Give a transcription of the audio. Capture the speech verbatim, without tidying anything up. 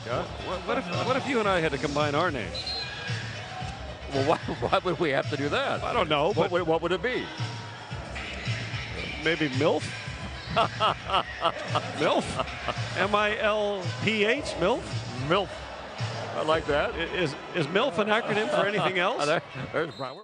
Yeah. What, what if what if you and I had to combine our names? Well, why, why would we have to do that? I don't know, What, but would- what would it be? maybe MILF? MILF? M I L P H? MILF? MILF. I like that. Is, is MILF an acronym for anything else? There- there's Brian.